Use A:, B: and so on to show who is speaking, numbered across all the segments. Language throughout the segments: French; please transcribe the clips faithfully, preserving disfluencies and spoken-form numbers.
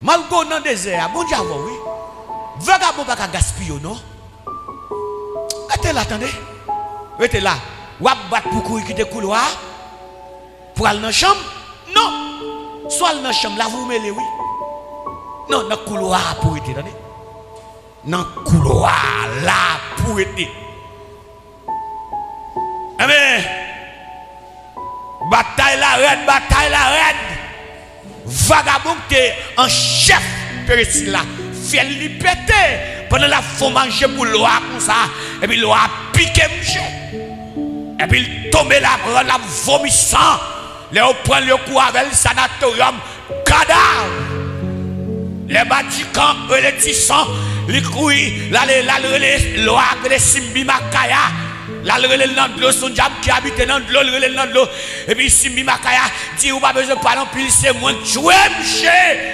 A: Malgo dans le désert, bon Dieu, oui. Vagabond pas gaspiller, non? Restez là, attendez. Restez là. Ou à battre pour courir quitter le couloir pour aller dans la chambre? Non. Soit dans la chambre, là vous mêlez, oui. Non, dans le couloir pour être, attendez. Dans le couloir, là pour être. Eh bien, bataille la reine, bataille la reine. Vagabond qui est en chef de là, fait lui péter pendant la faut manger pour l'eau comme ça, et puis l'eau a piqué monsieur. Et puis il tombe là, la vomissant, les prend le coup avec le sanatorium, cadavre. Les bâtiments, les tissants, les couilles, là, les l'eau a les simbi makaya. Là, le relais de l'eau, son diable qui habite dans l'eau, le relais de l'eau. Et puis, si Mimakaya dit, ou pas besoin de parler, puis c'est moi qui joue, monsieur.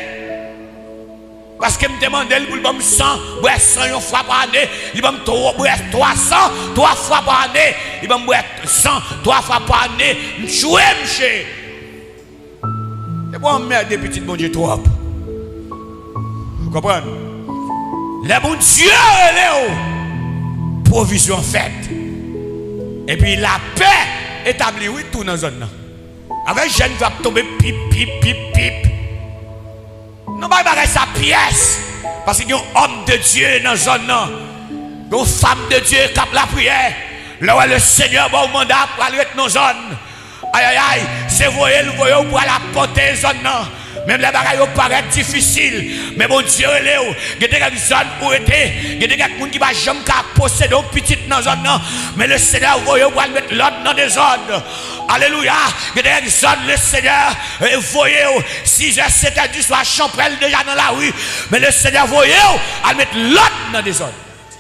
A: Parce que me demande, il me cent, boire cent une fois par année, il me boire trois cents, trois fois par année, il me boire cent, trois fois par année, je joue, monsieur. C'est bon, merde, des petites bon Dieu, trop. Vous comprenez? Les bon Dieu, provision faite. Et puis la paix établie, oui, tout dans la zone. Avec jeune va tomber pip, pip, pip, pip. Non, pas de sa pièce. Parce qu'il y a un homme de Dieu dans la zone. Une femme de Dieu qui a la prière. Là où le Seigneur va au mandat pour aller dans la zone. Aïe, aïe, aïe, c'est voyez, le voyez pour aller porter la zone. Même les bagailles paraissent difficiles. Mais bon Dieu, il y a des zones où était. Il y a des gens qui ne peuvent jamais posséder une petite dans la zone. Mais le Seigneur, vous voyez, va mettre l'autre dans des zones. Alléluia. Il y a des zones, le Seigneur, vous voyez, six heures, sept heures du soir, champrelle déjà dans la rue. Mais le Seigneur, vous voyez, va mettre l'autre dans des zones.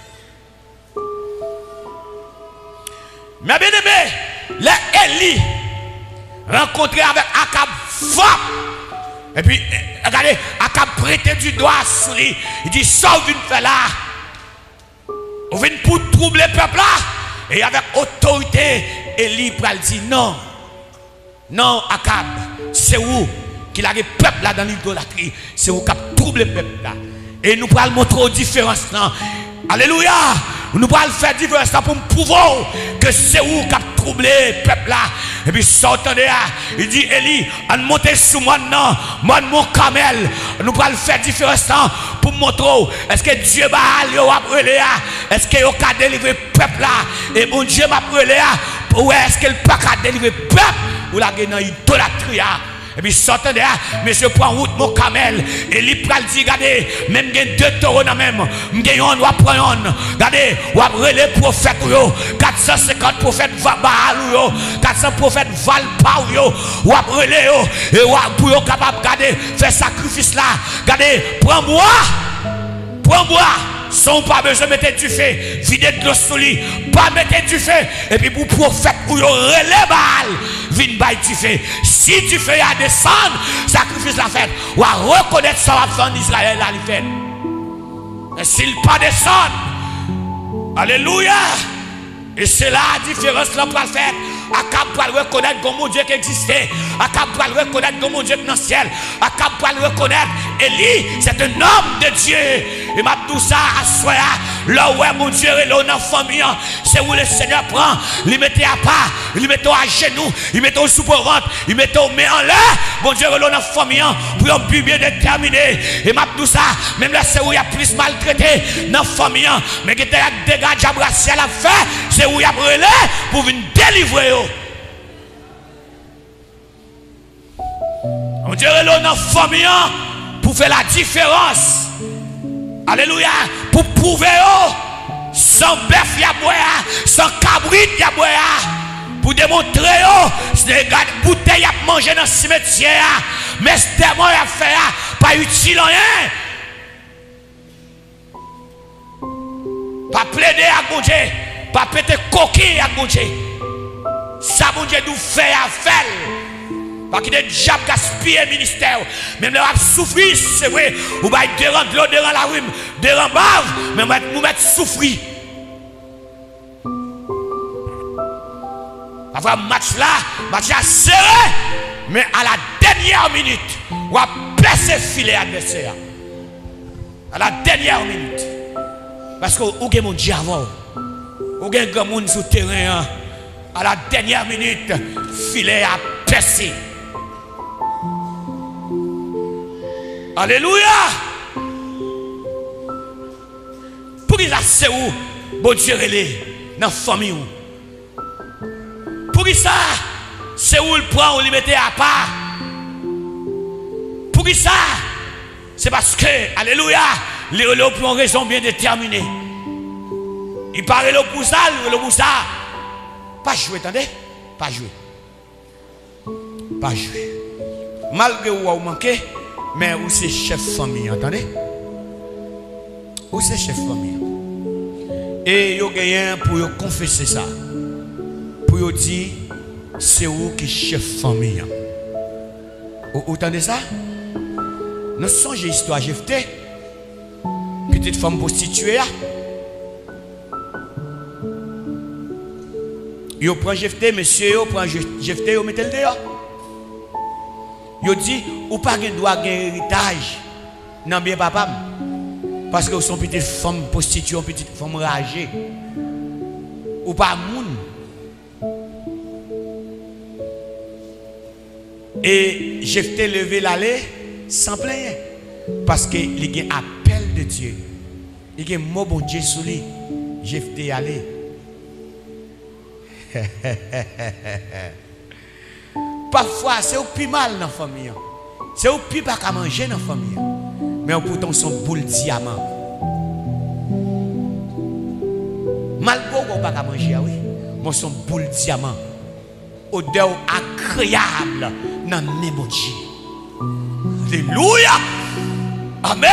A: Mais bien aimé, les Élie rencontrés avec Akab femme. Et puis, regardez, Akab prêté du doigt sur lui. Il dit, sauve une fait là. On vient pour troubler le peuple là. Et avec autorité, Élie pral dit non. Non, Akab, c'est où qu'il a le peuple là dans l'idolâtrie. C'est où qu'il a troublé le peuple là. Et nous pral montrer aux différences là. Alléluia. Nous allons faire différence pour prouver que c'est où qui a troublé le peuple là. Et puis, sortant de là, il dit, Élie, on monte sur moi, non, moi, mon camel. Nous allons faire différence pour montrer, est-ce que Dieu va aller au après là? Est-ce qu'il a délivré le peuple là? Et mon Dieu m'a après là? Ou est-ce qu'il n'a pas délivré le peuple? Ou la gagne dans l'idolâtrie. Et puis sortant de là, monsieur prend route mon camel. Et il pral dit, regardez, même il deux taureaux dans même. Il on doit prendre un. Regardez, on va relayer prophètes. quatre cent cinquante prophètes Baal. quatre cents prophètes Valpa. On va relayer. Et on va pour capable de garder, faire sacrifice là. Regardez, prends-moi. Prends-moi. Sans pas besoin de mettre du feu, vider de l'eau sous lui, pas mettre du feu, et puis pour prophète, pour relève Baal, vine bail du feu. Si du feu a descendre, sacrifice la fête, ou à reconnaître ça va faire Israël à la fête. Et s'il pas descendre, alléluia, et c'est là la différence là pour la fête. Akab pour reconnaître que mon Dieu qui existait. Akab pour reconnaître que mon Dieu qui est dans le ciel. Akab pour reconnaître Élie, c'est un homme de Dieu. Et m'a tout ça à soi. Là où est mon Dieu est là dans la famille. C'est où le Seigneur prend. Il met à part. Il met à genoux. Il met au sous-ventre. Il met au main en l'air. Mon Dieu est là dans la famille. Pour un but bien déterminé. Et m'a tout ça. Même là, c'est où il y a plus maltraité dans la famille. Mais qui était à dégâts d'abrasser à la fin. C'est où il y a brûlé pour venir délivrer. On dirait là dans la famille pour faire la différence. Alléluia. Pour prouver sans bœuf y'a boya, sans cabrit y'a boya. Pour démontrer c'est des bouteilles à manger dans le cimetière. Mais c'est tellement à faire pas utile rien. Pas plaider à mon Dieu. Pas péter coquille à mon Dieu. Ça mon Dieu nous fait à faire. Parce qu'il y a des diables gaspillés le ministère. Même là, souffrir, c'est vrai. Ou bien, deux rangs de l'eau, deux rangs la rime, deux rangs bave, mais nous mettre souffrir. Avoir un match là, match là serré, mais à la dernière minute, ou à percer filet adversaire. À la dernière minute. Parce que vous avez mon Dieu avant. Vous avez un grand monde sur le terrain. À la dernière minute, filet a percé. Alléluia. Pour qui ça c'est où? Bon Dieu relé dans la famille. Pour qui ça c'est où le prend ou le mettait à part? Pour qui ça? C'est parce que, alléluia, les relais pour une raison bien déterminée. Il parle le pour ça, le pour ça. Pas jouer, attendez? Pas jouer. Pas jouer. Malgré où vous manquez, mais où c'est chef famille, entendez? Où c'est chef famille? Et vous gagnez pour vous confesser ça. Pour vous dire, c'est où qui chef famille. Vous entendez ça? Nous songez l'histoire de Jephthé, petite femme prostituée. Vous prenez Jephthé, monsieur, vous prenez Jephthé, vous mettez le dehors. Vous dit, ou pas de droit à héritage. Non, bien papa. Parce que vous sont petites femmes prostituées, petites femmes ragées. Ou pas moun. Et Jephthé levé l'allée sans plaindre. Parce qu'il y a un appel de Dieu. Il y a un mot bon Dieu sur lui. Jephthé allé. Parfois, c'est au plus mal dans la famille. C'est au plus pas qu'à manger dans la famille. Mais pourtant, son boule diamant. Malgré qu'on pas qu'à manger, oui. Mais son boule diamant. Odeur agréable dans le nez de Dieu. Alléluia. Amen.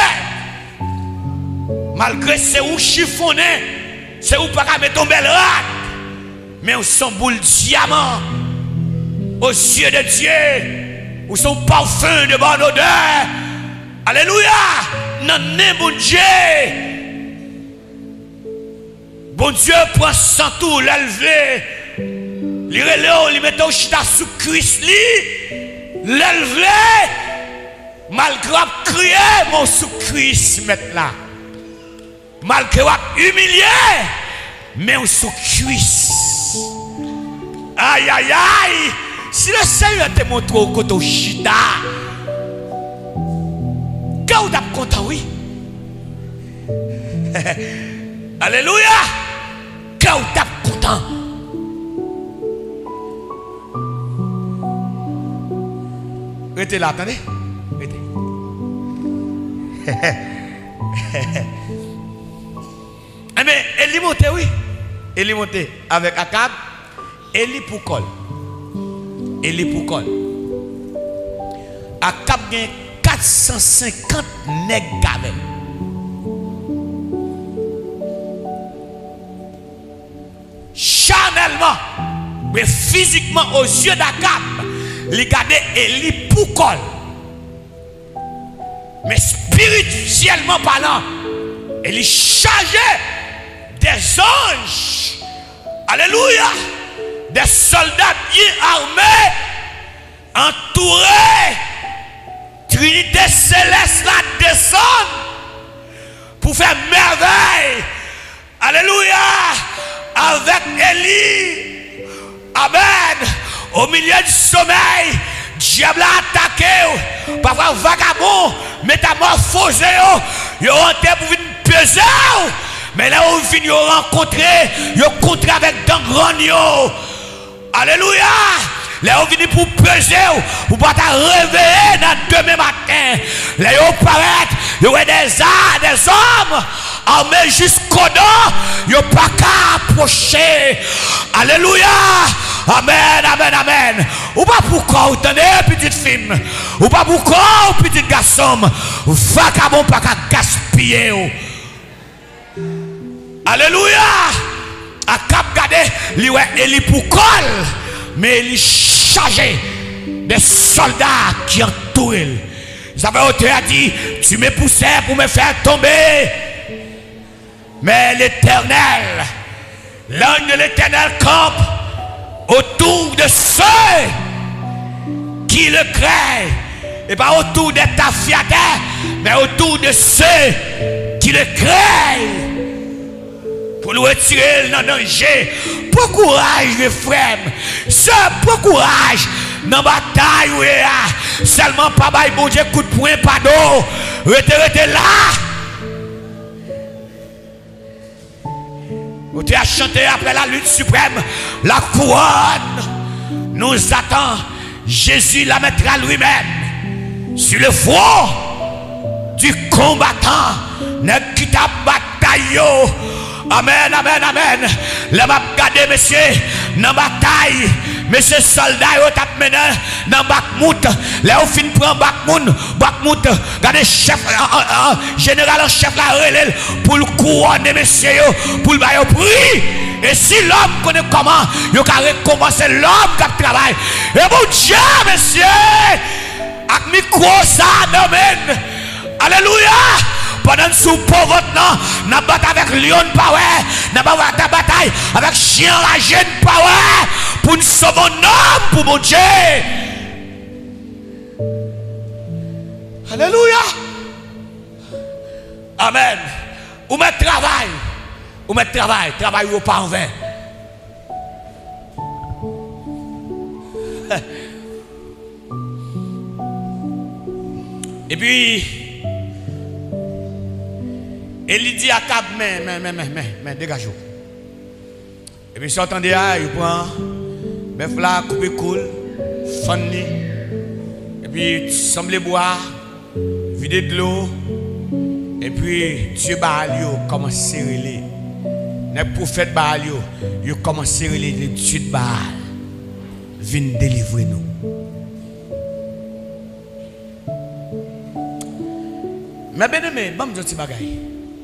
A: Malgré c'est où chiffonné, c'est où pas qu'à mettre ton bel rat. Mais on son boule diamant aux yeux de Dieu, ou son parfum de bonne odeur. Alléluia. Dans le nez de Dieu. Bon Dieu prend son tout, l'élever. Il relève, il met au chita sous Christ, l'élever. Malgré crier, mon sous Christ maintenant. Malgré humilié, mais on sous Christ. Aïe aïe aïe. Si le Seigneur te montre au côté chita, quand vous êtes content, oui. Alléluia. Quand vous êtes content. Restez là, attendez. Restez. Mais elle est montée, oui. Elle est montée avec Akab. Elle est pour col. Elle est pour col. Akab gagne quatre cent cinquante nègres. Charnellement, mais physiquement aux yeux d'Akab, il gardait Élie pour col. Mais spirituellement parlant, il est chargé des anges. Alléluia. Des soldats bien armés, entourés. Trinité céleste la descend pour faire merveille. Alléluia. Avec Élie. Amen. Au milieu du sommeil, diable a attaqué. Parfois, vagabond, métamorphosé. Ils ont été pour venir peser. Mais là où ils viennent rencontrer, ils ont rencontré avec d'un grand. Alléluia. Là où ils viennent pour peser, pour pas te réveiller dans demain matin. Là où ils paraissent, il y a des arts, des hommes armés jusqu'au dos. Ils n'ont pas qu'à approcher. Alléluia. Amen, amen, amen. Ou pas pourquoi vous tenez petite fille. Ou pas pourquoi petit garçon. Vagabond pas qu'à gaspiller. Alléluia. À cap gade, il est pour col. Mais il est chargé des soldats qui entourent. Ils avaient dit, tu me poussais pour me faire tomber. Mais l'Éternel, l'ange de l'Éternel campe autour de ceux qui le craignent. Et pas autour des tafiateurs, mais autour de ceux qui le craignent. Pour nous retirer dans le danger. Pour courage, les frères. Ce pour courage. Dans la bataille, où est là. Seulement pas bail, bon Dieu, coup de poing, pas d'eau. Rete, rete là. Vous avez chanté après la lutte suprême. La couronne nous attend. Jésus la mettra lui-même sur le front du combattant. Ne quitte pas bataille. Amen, amen, amen. Le m'a regardé, monsieur, dans la bataille. Monsieur soldat, vous avez mené dans Bakhmout. Là, vous finissez prendre Bakhmout. Bakhmout, regardez, chef, euh, euh, général en chef, là, pour le couronner, monsieur, pour le bailler prix. Et si l'homme connaît comment, il a récompensé l'homme qui travaille. Et mon Dieu, monsieur, avec micro, ça, amen. Alléluia. Pendant sous pauvre non, n'a bataille avec lion power, n'a pas bataille avec chien la jeune power pour nous sauver un homme pour mon Dieu. Alléluia. Amen. Ou mettre travail, ou mettre travail, travail ou pas en vain. Et puis et il dit à Cap, mais, mais, mais, mais, mais, mais, dégage-vous. Et puis, si vous entendez, il prend, bœuf là, coupe cool, fanny. Et puis, semble boire, vider de l'eau. Et puis, Dieu Baalio commence à serrer. Les prophètes Baalio, ils commencent à serrer les Dieu de Baal. Viens délivrer nous. Mais bien aimé, bon, je dis bagaille.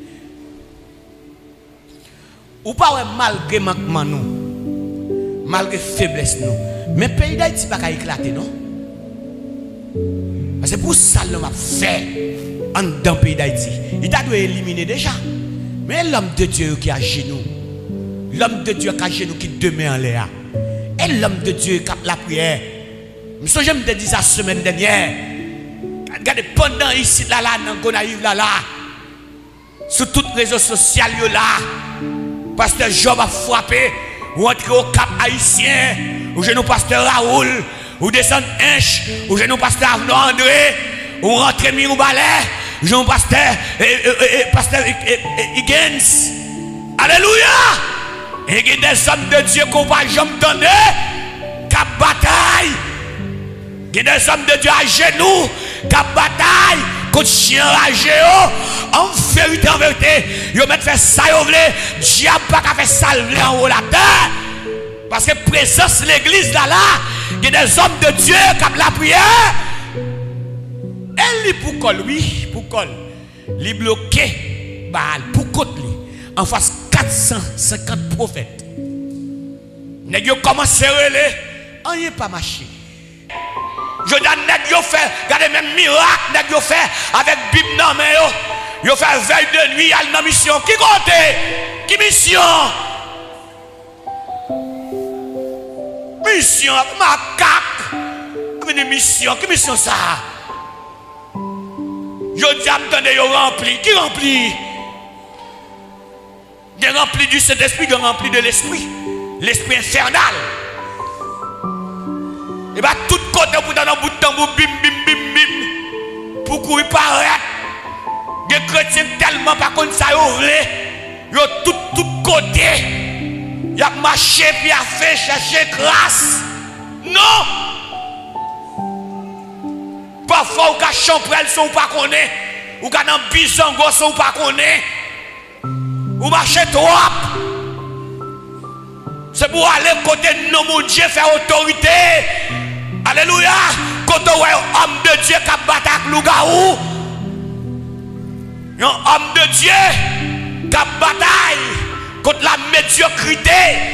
A: Ou pas malgré manquement nous, malgré faiblesse nous, mais le pays d'Haïti n'a pas éclater, non? C'est pour ça que l'homme a fait dans le pays d'Haïti. Il a dû éliminer déjà. Mais l'homme de Dieu qui a à genoux, l'homme de Dieu qui a à genoux qui demeure en l'air, et l'homme de Dieu qui a la prière. Je me suis dit ça la semaine dernière. Regardez, pendant ici, là, là, dans Gonaïve, là, là, sur toutes les réseaux sociaux, là, pasteur Job a frappé, ou entrer au Cap haïtien, ou genou pasteur Raoul, ou descendre Inch, ou genou pasteur Arnaud André, ou rentrer Mirou Ballet, ou genou pasteur, pasteur Higgins. Alléluia! Et il y a des hommes de Dieu qu'on va jamais donner, qui bataille. Il y a des hommes de Dieu à genoux, qui bataille. Contre chien ragé, en vérité, en vérité, ils mettent fait ça, ils voulaient, diable pas qu'à faire ça en haut la terre. Parce que présence de l'église là, là, il y a des hommes de Dieu qui ont la prière. Elle pour col, oui, pour col. Il bloqué, Baal, pour côté, en face quatre cent cinquante prophètes. Ils ont commencé à relais, on n'y est pas marché. Je dis, nèg yo fait, regardez même miracle, nèg yo fait avec Bible non mais yo, yo fait veille de nuit à la mission. Qui compte? Qui mission? Mission, macaque. Une mission, qui mission ça? Je dis, attendez, yo rempli. Qui rempli? Il rempli du Saint-Esprit, il rempli de l'Esprit. L'Esprit infernal. Et bien, tout côté, pour dans un bout de temps, bim, bim, bim, bim, pour courir paraître. Des chrétiens tellement pas comme ça, ils ont tout, tout côté. Ils ont marché, puis ils ont fait chercher grâce. Non! Parfois, vous avez champrel, vous ne pas connaître. Vous avez un bisongo, vous ne pas connaître. Vous marchez trop. C'est pour aller côté de nos mon Dieu, faire autorité. Alléluia. Quand on voit un homme de Dieu qui a battu avec Lougaou, un homme de Dieu qui a bataille contre la médiocrité.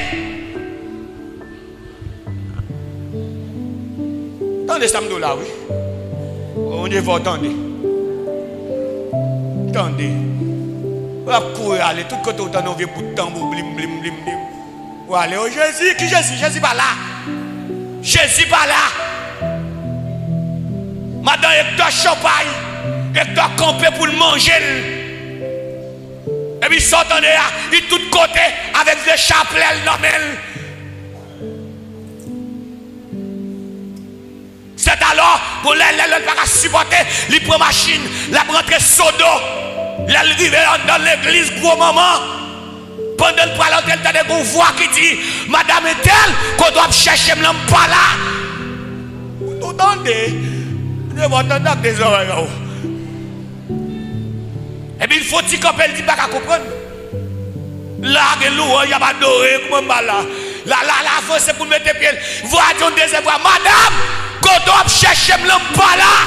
A: Attendez, samedi là, oui. On y va, attendez. Attendez. On va courir, aller tout côté, on a vu bout de tambour, blim, blim, blim, blim. On va aller au Jésus, qui Jésus? Jésus pas là. Jésus pas là. Madame Hector champagne, Hector campé pour le manger. Et puis s'entendait là, il tout côté avec des chapelets normales. C'est alors pour les gens pas supporter, il prend machine, la rentre sodo, il arrive dans l'église gros maman. Pendant le parlant, il y a des voix qui dit Madame est telle qu'on doit chercher m'l'en pas là. Vous entendez? Vous entendez des oreilles. Et puis il faut dire qu'on peut le dire pas qu'à comprendre. Là, il y a pas doré, comme là. Là, là, là, c'est pour mettre pied. Vous avez une deuxième fois, Madame, qu'on doit chercher m'l'en pas là.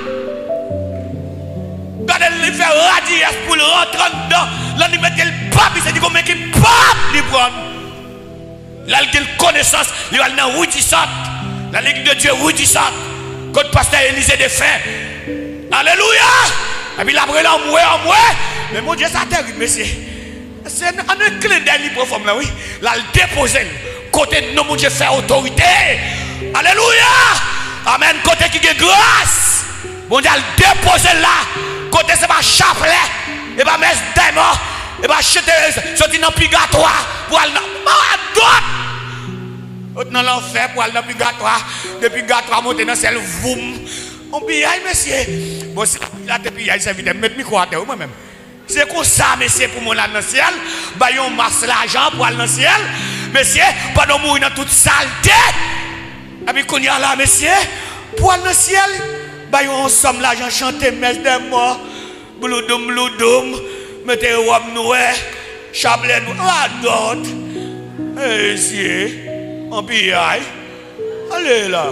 A: Quand elle fait radier pour le rentrer dedans, là, il met le pape, il s'est dit qu'on met le pape, il prend. Là, il a une connaissance, il va dans routissante. La Ligue de Dieu routissante. Quand le pasteur Élisée de fin. Alléluia! Et puis, la brûle en moué, en moué. Mais mon Dieu, ça terrible, monsieur. C'est un clin d'œil profond, là, oui. Là, il dépose. Côté de nous, mon Dieu, fait autorité. Alléluia! Amen. Côté qui a grâce. Mon Dieu, il dépose là. Côté c'est pas chapelet, et pas mettre des morts, et pas jeter, sortir dans le purgatoire, pour aller dans d'autres. Dans l'enfer, pour aller dans le purgatoire, le purgatoire monter dans celle voum. On pillaille, monsieur. Bon, c'est là, tu pillaille, c'est vite, mettre micro à terre, moi-même. C'est comme ça, monsieur, pour mon aller dans le ciel, bah, on masse l'argent pour aller dans le ciel, monsieur, pas de mourir dans toute saleté. Et puis, qu'on y a là, monsieur, pour aller dans le ciel. Bah, on somme l'argent chanter messe des morts, bloudoum, bloudoum, mettez robe noire, chapelet noir, d'autres. Eh, si, en pillaille. Allez là.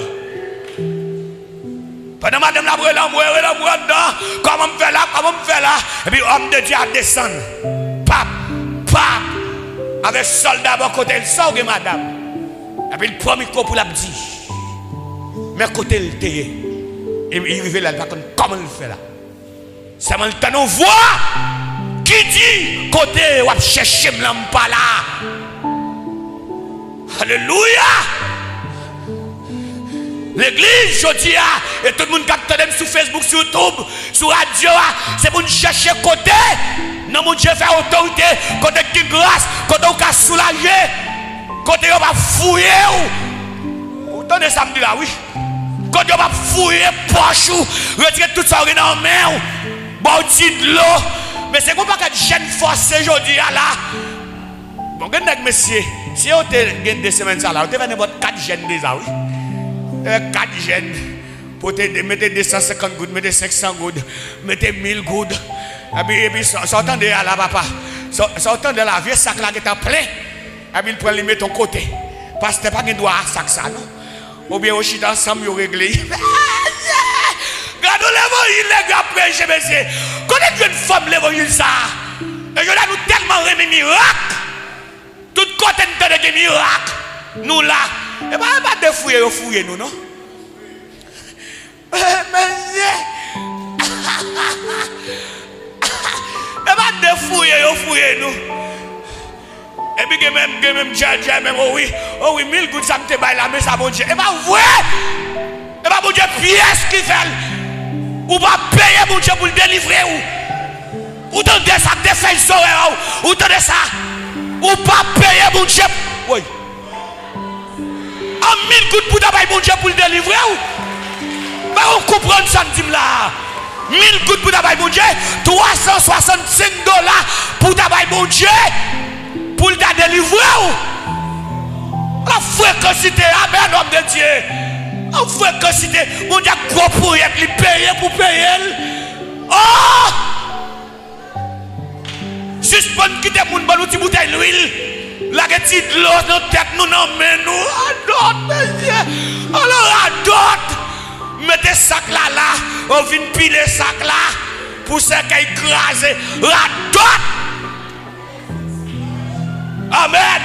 A: Pendant madame la brûle, la brûle, la brûle dedans, comment me fait là, comment me fait là. Et puis, homme de Dieu a descendu. Pap, pap, avec soldat à côté, il sort de madame. Et puis, il prend le micro pour la dire. Mais côté, il était. Et il arrive là, comment il fait là? C'est mon temps, on voit qui dit côté, on va chercher pas là. Alléluia! L'église, je dis, et tout le monde qui a sur Facebook, sur YouTube, sur radio, c'est pour nous chercher côté. Non, mon Dieu, faire autorité, côté qui grâce, côté on va soulager, côté on va fouiller. Vous entendez ça me dit là, oui? Quand on va fouiller poche ou retirer tout ça dans la main, bon, de l'eau. Mais c'est comme pas que jeune forcé aujourd'hui là. Bon, regardez, monsieur, si on a deux semaines là, on a n'importe quatre jeunes déjà, oui. quatre jeunes, pour te mettre deux cent cinquante gouttes, mettre cinq cents gouttes, mettre mille gouttes. Et puis, et puis sortant de là, papa, sortant de la vieille sac là qui est plein, et puis il prend les mettre ton côté. Parce que tu n'as pas de droit à sac ça, non? Ou bien au chita ensemble, vous réglez. Regardez l'évangile, les gars, prêcher, monsieur. Connaissez une femme, l'évangile, ça. Et je là, nous tellement remis miracle. Tout côté de des miracles. Nous là. Et bien, pas de fouiller, vous fouillez nous, non? Monsieur. Et pas de fouiller, vous fouillez nous. Et puis, même, même, même, même, oh oui, oh oui, mille gouttes, ça me te baille là, mais ça, bon Dieu. Et bien, vrai, et bien, bon Dieu, pièce qui fait, ou pas payer, bon Dieu, pour le délivrer, ou, ou t'entendez ça, te fait le sourire, ou t'entendez ça, ou pas payer, bon Dieu, oui. En mille gouttes pour t'abailler, bon Dieu, pour le délivrer, ou, ben, on comprend ça, me là. mille gouttes pour t'abailler, bon Dieu, trois cent soixante-cinq dollars pour t'abailler, bon Dieu. Pour ta délivrer ou la fréquencité, amen, homme de Dieu. La fréquencité, mon Dieu, gros pour y être, payer pour payer. Oh! Suspend quitter mon bon outil bouteille d'huile. La petite l'eau dans tête, nous n'en menons nous. À d'autres, monsieur. Alors à d'autres, mettez sac là, là. On vient piler sac là. Pour ce qui est écrasé. À d'autres. Amen.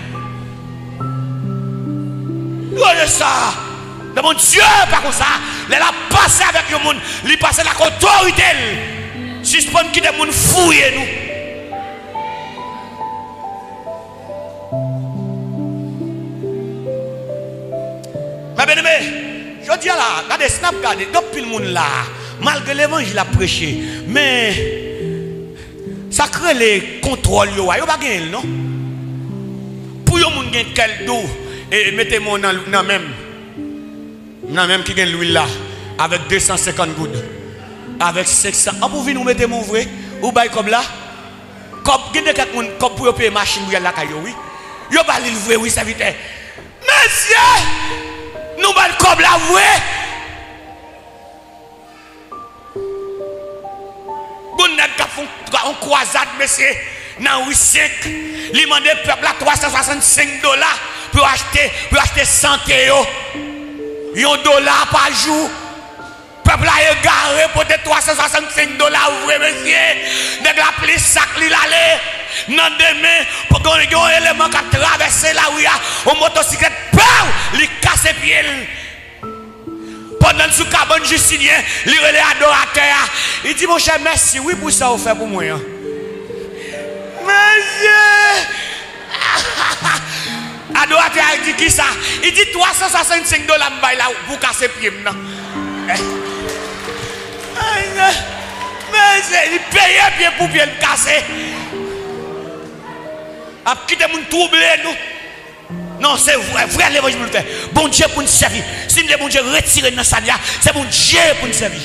A: Voyez ça. De mon Dieu, pas comme ça. Il a passé avec le monde. Il passe la autorité. Suspend qui des gens fouillent nous. Ma bien-aimée, Je dis là, regardez, snap, regardez, depuis le monde là, malgré l'évangile a prêché, mais ça crée les contrôles, il n'y a pas de non? Pour yon moun gen quel dos, et mettez-moi dans même, dans même qui gagne l'huile là, avec deux cent cinquante gouttes, avec cinq cents. Ah, pour venir nous mettre mon vrai, ou bail comme là, comme il y a quelqu'un qui pour payer machine, oui, là, oui. Yo pas le vrai, oui, ça vite. Monsieur, nous allons comme la vrai. Bon, nous avons une croisade, monsieur, dans huit cinq. Il demande au peuple à trois cent soixante-cinq dollars pour acheter, pour acheter cent euros. un dollar par jour. Le peuple a égaré pour trois cent soixante-cinq dollars, vrai, monsieur. Dès que la police sac, il allait. Non demain, pour qu'on ait un élément qui a traversé la rue, une motocyclette, il casse pied. Pendant ce cabane Justinien, il relève adorateur. Il dit, mon cher, merci, oui, pour ça, vous faites pour moi. Monsieur! Adorateur, il dit qui ça? Il dit trois cent soixante-cinq dollars pour casser pied. Mais il paye pied pour pied le casser. A quitter mon troublé nous. Non, c'est vrai, vrai l'évangile le fait. Bon Dieu pour nous servir. Si nous bon Dieu retirer dans sa vie, c'est bon Dieu pour nous servir.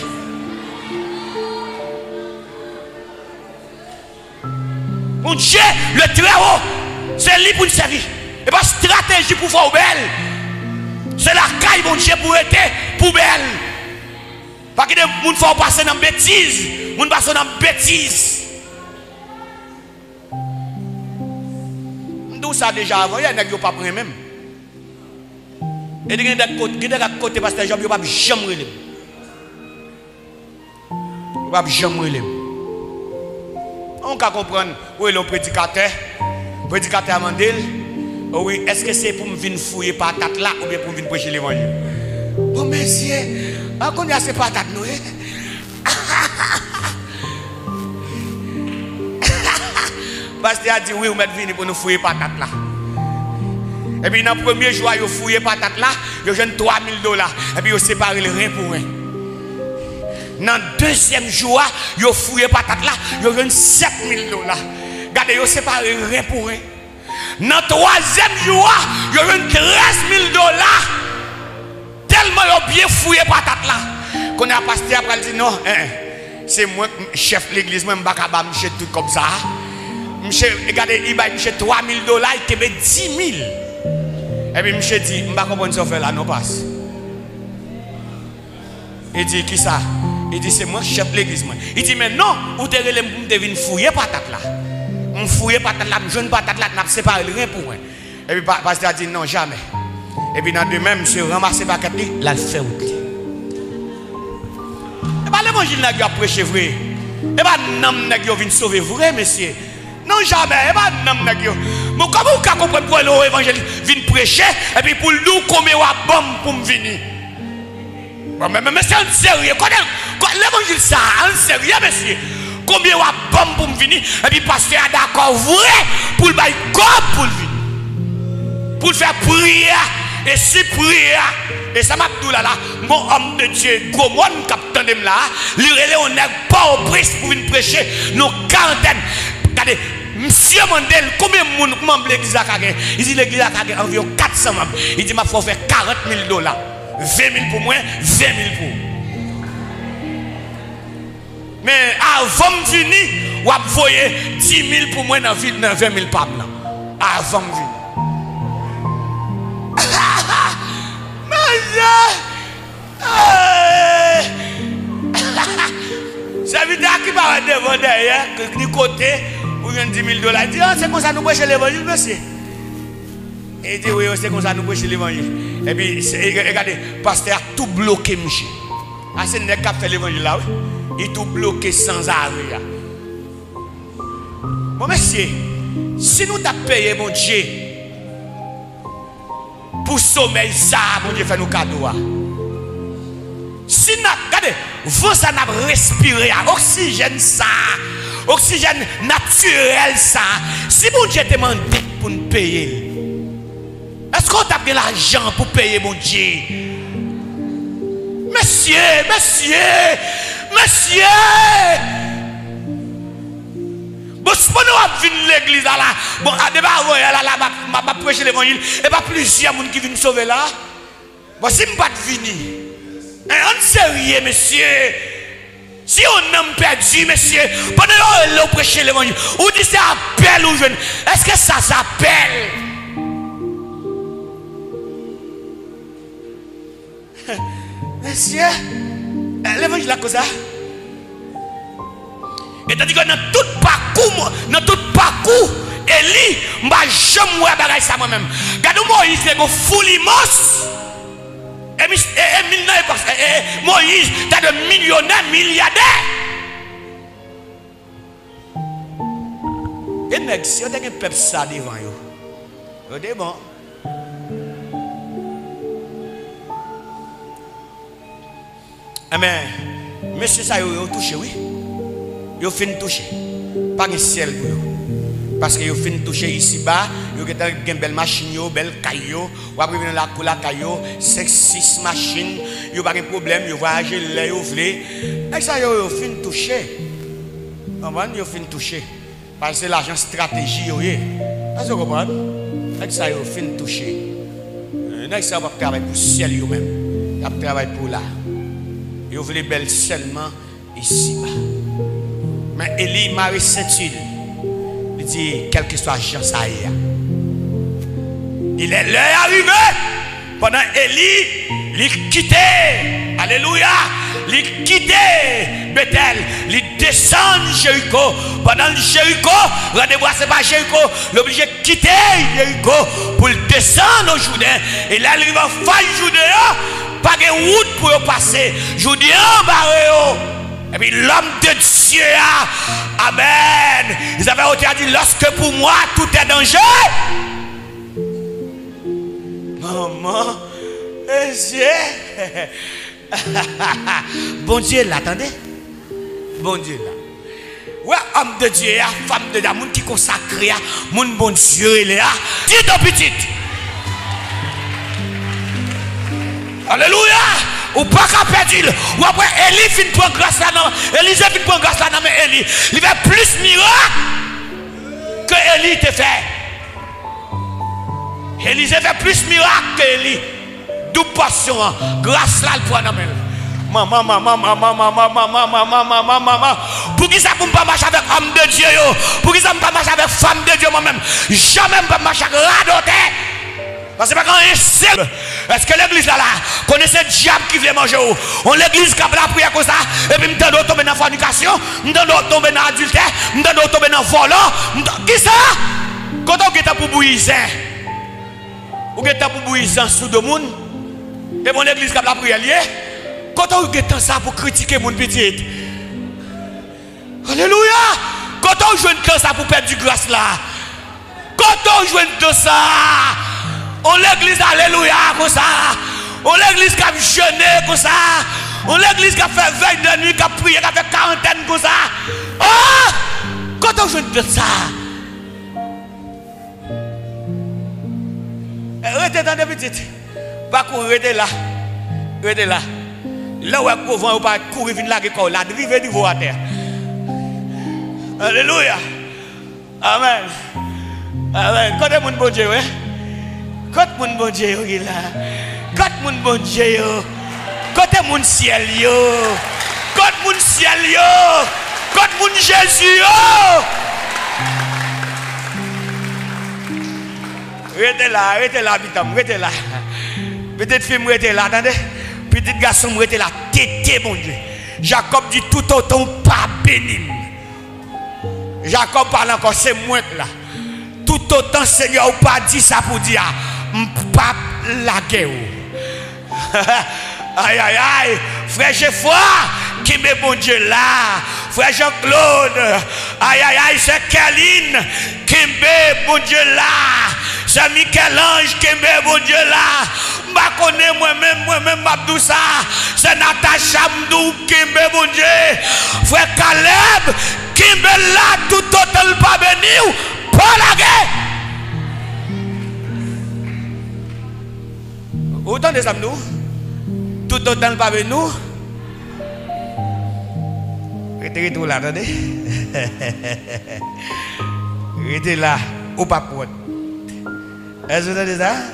A: Bon Dieu, le très haut, c'est lui pour nous servir. Et pas stratégie pour faire belle. C'est la caille bon Dieu pour être poubelle. Parce que les gens font passer dans bêtise, les gens passent dans bêtise. Tout ça déjà avant, il y a des gens qui pas pris même. Et il y a des côtés parce que les gens ne peuvent pas jamais relèver. Ils ne peuvent pas jamais relèver. On peut comprendre où est le prédicateur. Le prédicateur a demandé, oui, est-ce que c'est pour me venir fouiller patate là ou bien pour venir prêcher l'évangile? Oh monsieur, on a ces patates nous. Pasteur a dit oui, vous m'êtes venu pour nous fouiller patate là. Et puis dans le premier jour, vous fouillez patate là, vous avez trois mille dollars. Et puis vous séparez le rein pour rien. Dans le deuxième jour, vous fouillez patate là, vous avez sept mille dollars. Regardez, vous séparez le rein pour rien. Dans le troisième jour, vous avez treize mille dollars. Tellement vous avez bien fouillé patate là. Quand on a pasteur après dit non, c'est moi, chef de l'église, moi, je ne vais pas me tout comme ça. Monsieur, regardez, il va me trois mille dollars, il te dix mille. Et puis, monsieur dit, je ne vais pas comprendre ce que là, non passe. Il dit, qui ça? Il dit, c'est moi, chef de l'église. Il dit, mais non, vous te relève pour me venir fouiller patate là. Je fouille patate là, je ne patate là, je n'ai séparé rien pour moi. Et puis, le pasteur a dit, non, jamais. Et puis, dans deux mêmes, monsieur ramasse le paquet, il a fait oublier. Et bien, l'évangile n'a pas prêché vrai. Et bien, l'homme n'a pas sauver vrai, monsieur. Non, jamais. Et bien, l'homme n'a pas. Mais comment vous comprenez pour l'évangile vient prêcher et puis pour nous, comme il y a bombe pour me venir? Mais, mais, mais c'est un sérieux. L'évangile, ça, un sérieux, monsieur. Combien il y a bombe pour me venir et puis pasteur est d'accord vrai pour le bail corps pour le venir. Pour le faire prière. Et si prière, et ça m'a dit là, là, mon homme de Dieu, gros monde capitaine de là, lui on n'est pas au prix pour venir prêcher nos quarantaine. Regardez, monsieur Mandel, combien de membres de l'église a gagné? Il dit l'église a gagné environ quatre cents membres. Il dit, il faut faire quarante mille dollars. vingt mille pour moi, vingt mille pour. Mais avant de venir, vous voyez dix mille pour moi dans vingt mille par blanc. Avant de venir. Ça veut dire qu'il va devant derrière, du côté, pour dix mille dollars. Il dit, c'est comme ça nous prêchons l'évangile, monsieur. Il dit, oui, c'est comme ça nous prêchons l'évangile. Et puis, regardez, le pasteur a tout bloqué, monsieur. Ah, c'est le cap fait l'évangile là, oui. Il a tout bloqué sans arrêt. Bon, monsieur, si nous t'avons payé, mon Dieu, pour sommeil, ça, mon Dieu, fait nous cadeaux. Si nous, regardez, vous, ça n'a respiré, oxygène, ça, oxygène naturel, ça. Si mon Dieu te demande pour nous payer, est-ce qu'on a bien l'argent pour payer, mon Dieu? Monsieur, monsieur, monsieur. Bon, si on a vu l'église là, bon, à débat, là, là, m'a prêché l'évangile, et pas plusieurs personnes qui viennent sauver là. Bon, si je ne pas venir, on sérieux, monsieur. Si on n'a pas perdu, monsieur, pendant que l'on prêche l'évangile, ou dit c'est appel ou jeune, est-ce que ça s'appelle? Monsieur, l'évangile là comme ça. Et tandis que dans tout parcours, dans tout parcours, Élie, je ne vais jamais faire ça moi-même. Regardez Moïse, il est un foulimos. Et Moïse, tu as de millionnaires, milliardaires. Et si on a un peuple ça devant vous, c'est bon. Amen. Monsieur, ça, vous touché, oui. Vous finissez toucher. Pas de ciel pour vous. Parce que vous finissez toucher ici-bas, vous avez une belle machine, une belle caillou, vous avez la couleur caillou, cinq six machines, vous n'avez pas de problème, vous voyagez là, vous voulez. Et ça, vous finissez toucher. Vous finissez toucher. Parce que c'est l'argent stratégie. Est-ce que vous comprenez? Et ça, vous finissez toucher. Et ça, vous travaillez pour le ciel vous-même. Vous travaillez pour là. Et vous voulez belle seulement ici-bas. Mais Élie m'a ressenti. Il dit, quel que soit Jean Saïa. Il est l'heure arrivé. Pendant Élie, il quitté. Alléluia. Il quitté Bethel. Il descend Jéricho. Pendant le Jéricho, rendez-vous, c'est pas Jéricho. L'obligé de quitter Jéricho pour descendre au Jourdain. Et là, il va faire Jourdain. Pas de route pour passer. Jourdain, barré. Et puis l'homme de Dieu, amen. Ils avaient dit, lorsque pour moi tout est danger. Maman, Dieu. Bon Dieu là, attendez. Bon Dieu là. Ouais, homme de Dieu, femme de Dieu, monde qui consacré, monde bon Dieu, il est là. Dis ton petit. Alléluia. Ou pas qu'à perdre. Ou après, Élie fin prendre grâce là. Élie fin prendre grâce là. Mais Élie, il fait plus miracle que Élie te fait. Élie fait plus miracle que Élie. D'où passion. Grâce là, le point. Maman, maman, maman, maman, maman, maman, maman, maman, maman. Pour qui ça ne peut pas marcher avec homme de Dieu? Pour qui ça ne peut pas marcher avec femme de Dieu moi-même? Jamais ne peut pas marcher avec radoté. Parce que quand on est seul, est-ce que l'église là, là connaissez le diable qui vient manger? On l'église qui a la prière comme ça, et puis nous devons tomber dans la fornication, nous devons tomber dans l'adultère, nous devons tomber dans le volant. Qui ça? Quand on est pour bouillir, ou est pour bouillir sous le monde, et mon église qui a la prière liée, quand on est ça pour critiquer mon petit. Alléluia! Quand on joue dans ça pour perdre du grâce là, quand on joue dans ça, on l'église, alléluia, comme ça. On l'église qui a jeûné, comme ça. On l'église qui a fait veille de nuit, qui a prié, qui a fait quarantaine, comme ça. Oh! Quand on joue de ça. Restez dans des petites. Pas courir, restez là. Restez là. Là où on va pas courir, venir là, là, driver du veau à terre. Alléluia. Amen. Amen. Quand est mon bon Dieu, hein? Quand mon bon Dieu est là, quand mon bon Dieu, quand est mon ciel, quand mon ciel, quand mon Jésus, restez là, restez là, habitant, restez là. Petite fille, restez là, attendez. Petit garçon, restez là, tété, mon Dieu. Jacob dit tout autant pas béni. Jacob parle encore, c'est moi là. Tout autant, Seigneur, ou pas dit ça pour dire. M'pap la guerre. Aïe aïe aïe. Frère Geoffroy, qui met bon Dieu là. Frère Jean-Claude. Aïe aïe aïe, c'est Kéline qui met bon Dieu là. C'est Michel-Ange qui met bon Dieu là. Je connais moi-même, moi-même, Mabdou ça. C'est Natacha Mdou qui met bon Dieu. Frère Caleb qui met là tout autant le pas béni. Pas la guerre. Autant des amis, tout autant pas avec nous. Restez tout là, attendez. Restez là, ou pas pour. Est-ce que vous entendez ça?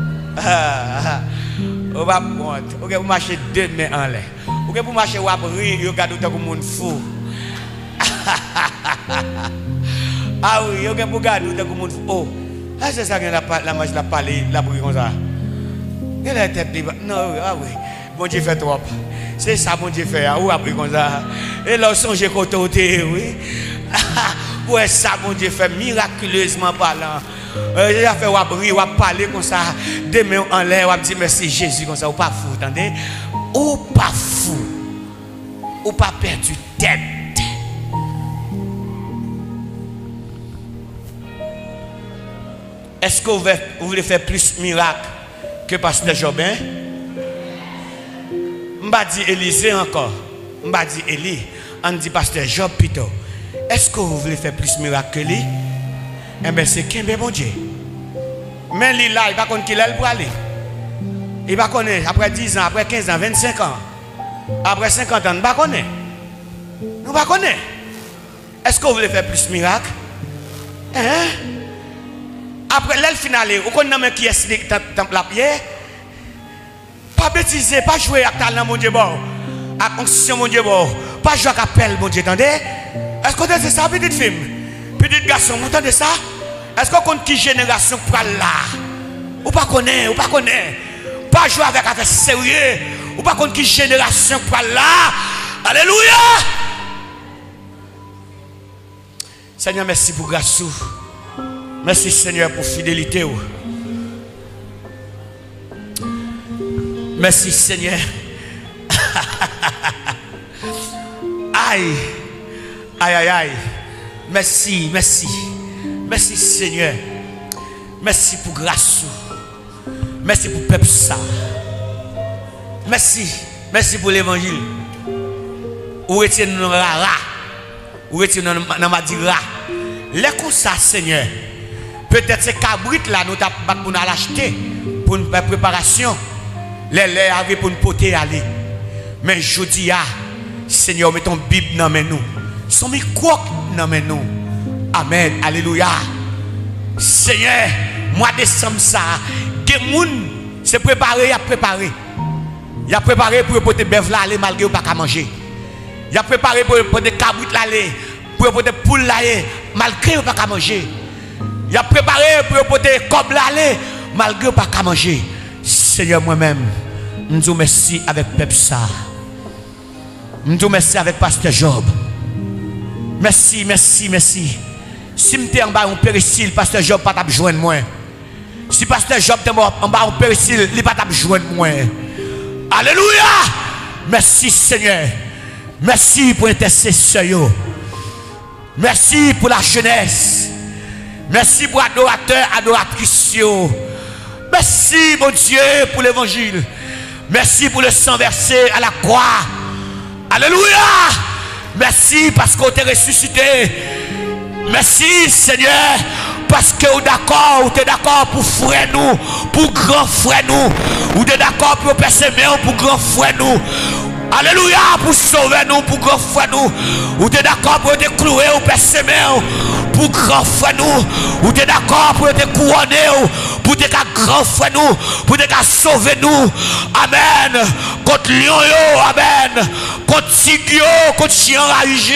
A: Ou pas pour. Ok, vous marchez deux mains en l'air. Ok, vous marchez ou après, vous regardez tout le monde fou. Ah oui, ok, vous regardez tout le monde fou. Oh, c'est ça que la marche la parler, la bruit comme ça. Il a tête libre. Non, ah oui. Bon Dieu fait trop. C'est ça, bon Dieu fait. Ou après comme ça. Et là, songez côté, oui. Ouais, ça, bon Dieu fait miraculeusement parlant. J'ai fait ou après, ou parler comme ça. Demain en l'air, ou dire merci Jésus comme ça. Ou pas fou, attendez. Ou pas fou. Ou pas perdu tête. Est-ce que vous voulez faire plus miracle que pasteur Jobin? M'a dit Élisée encore. M'a dit Élie. On dit pasteur Job plutôt. Est-ce que vous voulez faire plus miracle que lui? Eh bien c'est qu'un bon Dieu. Mais lui là, il va connaître qu'il est pour aller. Il va connaître après dix ans, après quinze ans, vingt-cinq ans. Après cinquante ans, il va connaître. Nous va connaître. Est-ce que vous voulez faire plus miracle? Hein? Après l'aile finale, vous connaissez qui est le temple la pierre? Pas bêtiser, pas jouer avec talent mon Dieu bon. Avec onction mon Dieu bon. Pas jouer avec appel mon Dieu, attendez? Est-ce que vous entendez ça, petit film? Petit garçon, vous entendez ça? Est-ce que vous connaissez qui génération pour là? Ou pas connaître, ou pas connaître. Pas jouer avec affaire sérieux. Ou pas connaître qui génération pour là? Alléluia! Seigneur, merci pour grâce. Merci Seigneur pour fidélité. Merci Seigneur. Aïe. Aïe aïe aïe. Merci, merci. Merci Seigneur. Merci pour grâce. Merci pour peuple ça. Merci. Merci pour l'évangile. Où est-il dans la ra? Où est-il dans ma dira? Les comme ça Seigneur. Peut-être ces cabrites là, nous avons pour l'acheter pour une préparation. Les lait avec pour nous porter aller. Mais je dis, ah, Seigneur, mettons Bible dans nous. Son micro dans nous. Amen. Alléluia. Seigneur, mois de décembre ça, des gens se préparé, il a préparé. Il a préparé pour porter bœuf là aller malgré pas qu'à manger. Il a préparé pour porter cabrites là aller, pour porter poule là aller malgré pas qu'à manger. Il a préparé pour porter cob là aller malgré pas qu'à manger. Seigneur moi-même, nous te merci avec Pepsa. Nous te merci avec Pasteur Job. Merci, merci, merci. Si je suis en bas en péricile, Pasteur Job pas t'a joindre moi. Si Pasteur Job est en bas en péricile, il pas t'a joindre moi. Alléluia! Merci Seigneur. Merci pour l'intercession. Merci pour la jeunesse. Merci pour adorateur, adoratrice. Merci, mon Dieu, pour l'évangile. Merci pour le sang versé à la croix. Alléluia. Merci parce qu'on t'a ressuscité. Merci, Seigneur, parce que vous êtes d'accord, vous êtes d'accord pour frère nous, pour grand frère nous. Vous êtes d'accord pour persévérer pour grand frère nous. Alléluia, pour sauver nous, pour grand frère nous. Vous êtes d'accord pour être cloué ou persévérer pour grand frère nous. Vous êtes d'accord pour être couronné pour être grand frère nous, pour être sauver nous. Amen. Contre lion, amen. Contre tigre, contre chien enragé.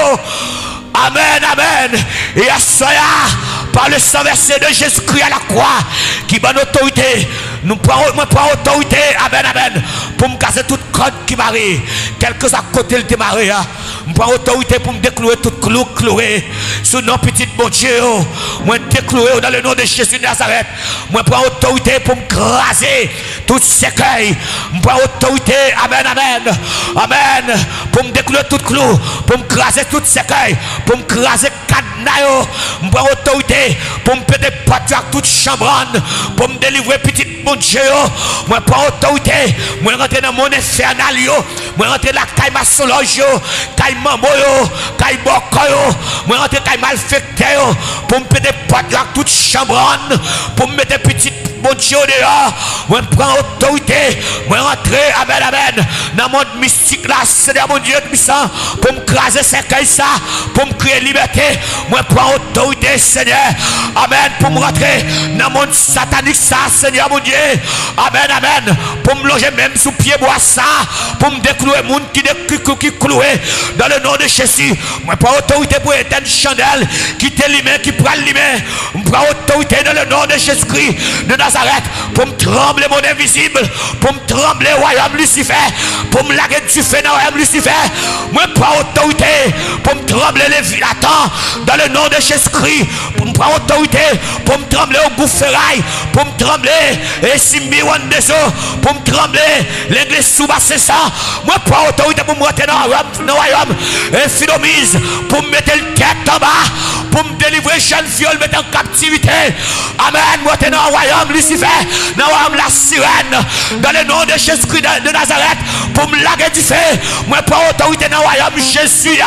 A: Amen, amen. Et à cela, par le sang versé de Jésus-Christ à la croix, qui donne autorité, nous prenons autorité, amen, amen, pour me casser toute corde qui m'arrive, quel que soit côté le démarrer, nous prenons autorité pour me déclouer toute clou, cloué, sous nos petites bon Dieu, moi déclouer dans le nom de Jésus de Nazareth, moi prends autorité pour me craser tout sécueil, nous prenons autorité, amen, amen, amen, pour me déclouer toute clou, pour me craser tout sécueil, pour me craser cadenas, nous prenons autorité pour me péter partout avec toute chambranne, pour me délivrer petite mon Dieu, moi prends autorité, moi rentrer dans mon infernal, moi rentrer dans la caille maçonloge, caille mambo, caille bokoyo, moi rentrer comme malfecteur, pour me péter porte là, toute chambranne, pour me mettre petite bon Dieu dehors, moi prends autorité, moi rentrer, amen, amen, dans le monde mystique là, Seigneur mon Dieu puissant, pour me craser ces cailles ça, pour me créer liberté, moi prends autorité, Seigneur, amen, pour me rentrer dans le monde satanique ça, Seigneur mon Dieu, amen, amen, pour me loger même sous pied bois ça, pour me déclouer monde qui qui cloué dans le nom de Jésus, moi prends autorité pour éteindre chandelle qui t'élimine, qui prend l'humain, moi prends autorité dans le nom de Jésus-Christ de Nazareth, pour me trembler mon invisible, pour me trembler royaume Lucifer, pour me laguer du feu dans royaume Lucifer, moi prends autorité, pour me trembler les vilatans dans le nom de Jésus-Christ, pour me prendre autorité, pour me trembler au goufferail, pour me trembler et Simbi Wandeso, pour me trembler l'église sous basse ça, moi prends autorité pour me rentrer dans le royaume et Philomise, pour me mettre le tête en bas, pour me délivrer jeune fille, le mettre en captivité, amen, moi dans le royaume Lucifer, dans le royaume la sirène, dans le nom de Jésus-Christ de, de Nazareth, pour me laguer du feu, moi prends autorité dans le royaume Jésus,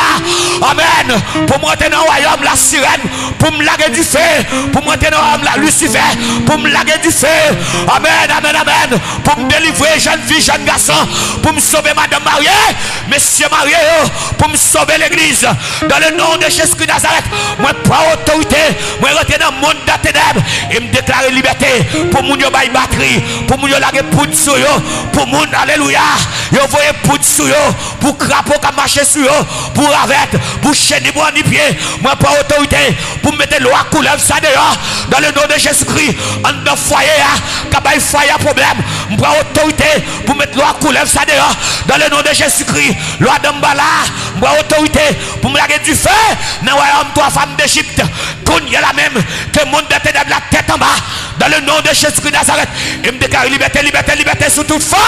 A: amen, pour me rentrer dans le royaume la sirène, pour me laguer du feu, pour me rentrer dans le royaume la Lucifer, pour me laguer du feu, amen, amen, amen, pour me délivrer jeune fille, jeune garçon, pour me sauver madame mariée, messieurs mariés, pour me sauver l'église, dans le nom de Jésus-Christ de Nazareth, moi prends autorité, moi rentrer dans le monde de la ténèbres et me déclarer liberté, pour mon yo bail batterie, pour mon yo laguer poudre sur yo, pour mon alléluia, yo voyez poudre sur yo, pour crapaud qui marcher sur yo, pour avec, pour chaîner moi ni pied, moi prends autorité, pour mettre l'eau à couler ça dehors, dans le nom de Jésus-Christ, en dans foyer, qui a foyer problème, je prends autorité, pour mettre l'eau à couler ça dehors, dans le nom de Jésus-Christ, loi d'Ambala, je prends autorité, pour me laguer du feu, dans le royaume trois femmes d'Égypte, qu'on y a la même, que le monde de ténèbres la tête en bas, dans le nom de Jésus-Christ de Nazareth, et me déclare liberté, liberté, liberté sur toute femme.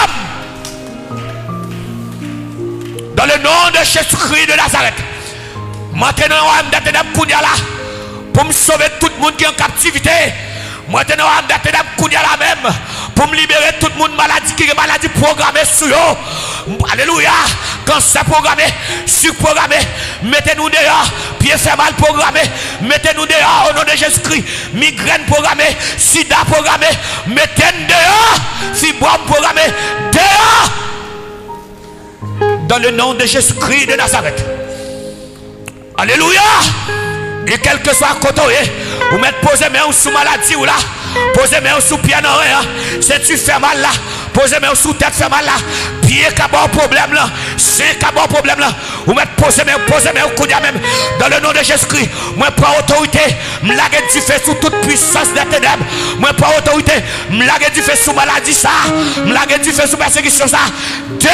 A: Dans le nom de Jésus-Christ de Nazareth. Maintenant, on va me donner là pour me sauver tout le monde qui est en captivité. Maintenant, on va me donner là même pour me libérer tout le monde maladie qui est maladie programmée sur eux. Alléluia. Cancer programmé, surprogrammé, mettez-nous dehors. Pied fait mal programmé, mettez-nous dehors au nom de Jésus-Christ. Migraine programmée, sida programmé, mettez-nous dehors. Fibrome programmé, dehors. Dans le nom de Jésus-Christ de Nazareth. Alléluia. Et quel que soit côté, vous mettez poser main sous maladie ou là, posez main sous pied en rien. Si tu fais mal là, posez main sous tête fait mal là. Pied qui a bon problème là, c'est qui a bon problème là. Vous mettez poser main, posez main au coup même. Dans le nom de Jésus-Christ, moi prends autorité, me laguer du feu sous toute puissance des ténèbres. Moi prends autorité, me laguer du feu sous maladie ça, me laguer du feu sous persécution ça. Dieu!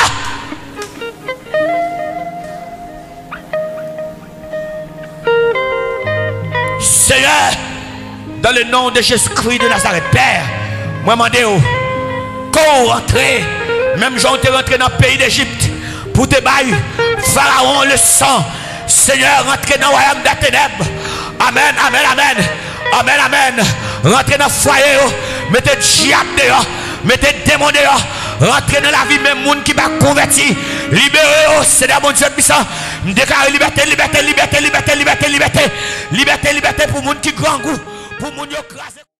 A: Seigneur, dans le nom de Jésus-Christ de Nazareth, Père, moi demande qu'on rentre, même j'en suis rentré dans le pays d'Égypte pour te bailler, Pharaon le sang, Seigneur, rentre dans le royaume des ténèbres. Amen, amen, amen, amen, amen. Rentrez dans le foyer, mettez diable dehors, mettez démon dehors, rentrez dans la vie, même monde qui va convertir, libérez-vous, Seigneur mon Dieu puissant, me déclare liberté, liberté, liberté, liberté, liberté, liberté, liberté, liberté pour monde qui grand goût, pour monde qui